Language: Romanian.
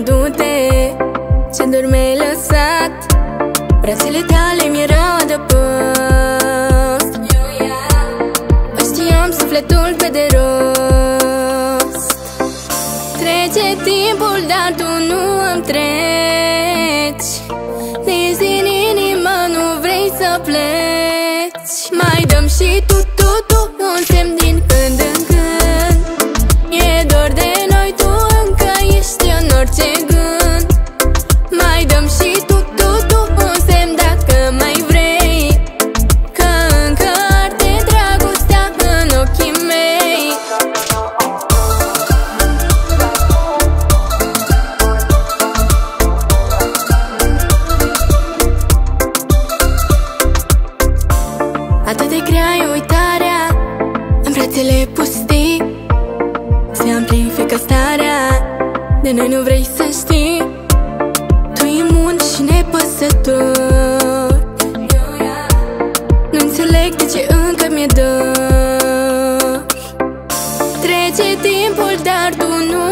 du-te, ce dor mi-ai lăsat. Brațele tale mi-erau adăpost. Își știam sufletul pe de rost. Trece timpul, dar tu nu îmi treci. Nici din inimă nu vrei să pleci. Mai dăm și tu un semn din când în când. E dor de noi, tu încă ești în orice gând. Mai dăm și tu un semn dacă mai vrei, că încă arde dragostea în ochii mei. Atât de grea e uitarea în brațele pustii. Se amplifică starea, de noi nu vrei să știi. Tu imun și nepăsător. Nu înțeleg de ce încă mi-e dor. Trece timpul, dar tu nu